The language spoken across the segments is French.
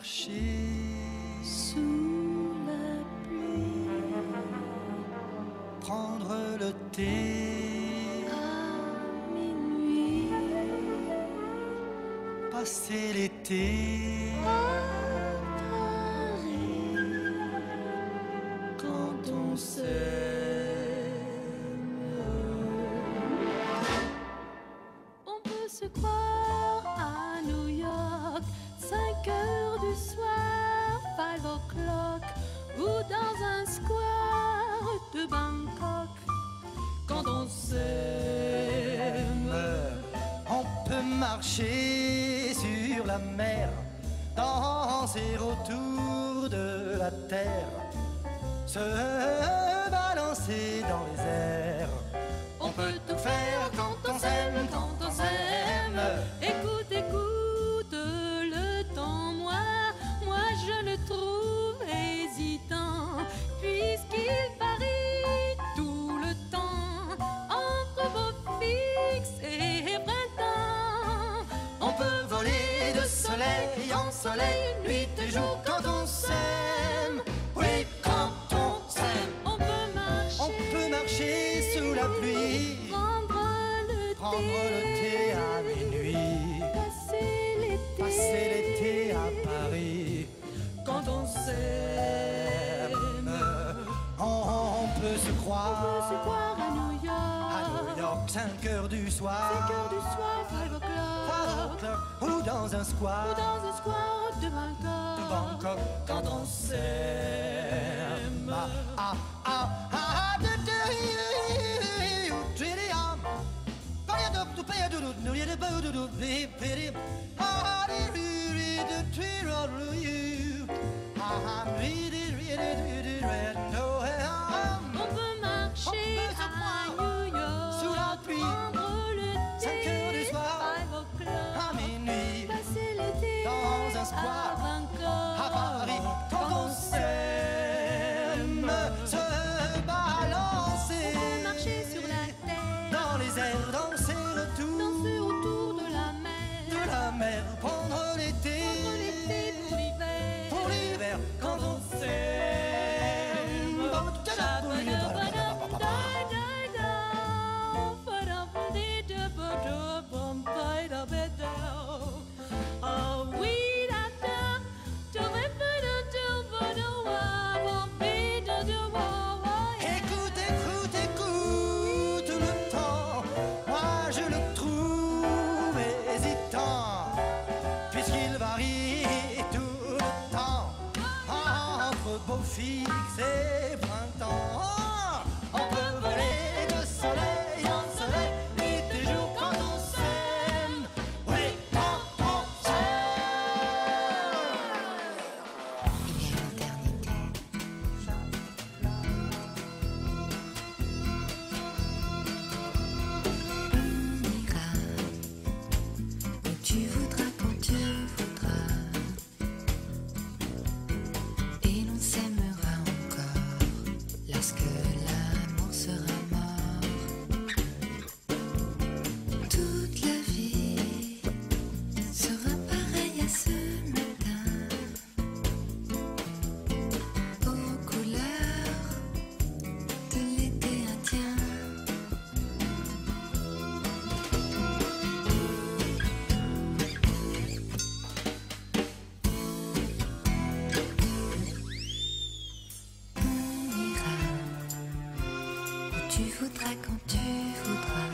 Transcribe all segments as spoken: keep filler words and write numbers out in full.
marcher sous la pluie, prendre le thé à minuit, passer l'été à Paris, quand on s'aime. On peut se croire à New York, cinq heures du soir, five o'clock, ou dans un square de Bangkok. Quand on s'aime, on peut marcher sur la mer, danser autour de la terre, se balancer dans les airs. on peut tout faire quand on s'aime, quand on s'aime. Écoute, écoute le temps, moi, moi je le trouve hésitant, puisqu'il varie tout le temps entre beau fixe et printemps. On peut voler de soleil en soleil, nuit et jour quand on s'aime. Oui, quand on s'aime. On peut marcher, On peut marcher sous la pluie, prendre le prendre le thé à minuit, passer l'été, passer l'été à Paris. quand on s'aime. On, on peut se On peut croire se croire à New York, à New York, cinq heures du soir, cinq heures du soir, five Five o'clock, o'clock, ou dans un square ou dans un square de de Bangkok, Bangkok, quand on s'aime. Ah, ah, ah, ah, de- de- de- um. Paya do- do- paya do- do- no, ya de- bo- do- do- be- be- de- ah, de- re- re- de- tre- ro- ro- you. Ah, ah, re- de- re- de- de- de- re- no, eh, um. On peut marcher On peut se à croire New York, sous la pluie, prendre le cinq heures du thé, soir, five o'clock, à minuit, passer l'été dans un square, à Bangkok, à Paris, quand on s'aime, se balancer marcher sur la terre, dans les airs, danser autour danser autour de la mer, de la mer, prendre l'été, prendre l'été pour l'hiver, pour l'hiver, quand on s'aime. Écoute, écoute, écoute le temps, moi je le trouve hésitant, puisqu'il varie tout le temps entre beau fixe et printemps. On peut voler de soleil en soleil, nuit et jour quand on s'aime. Oui, quand on s'aime. Il y a l'éternité. On ira où tu voudras quand tu voudras, et l'on s'aimera encore lorsque l'amour sera mort. Toute la vie sera pareille à ce matin, aux couleurs de l'été indien. On ira où tu voudras quand tu voudras,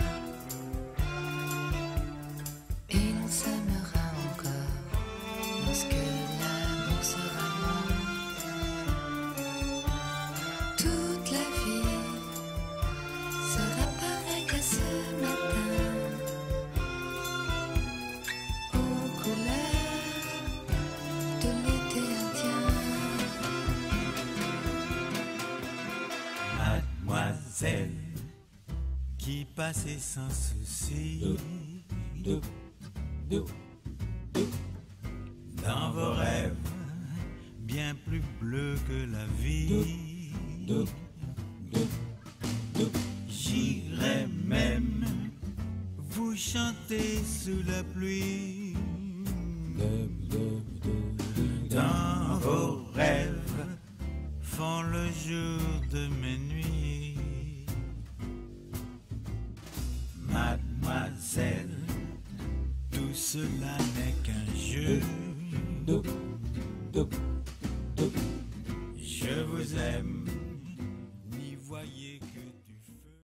et l'on s'aimera encore lorsque l'amour sera mort. Toute la vie sera pareille à ce matin, aux couleurs de l'été indien. Mademoiselle qui passait sans souci dans vos rêves bien plus bleus que la vie. J'irai même vous chanter sous la pluie dans cela n'est qu'un jeu. Je vous aime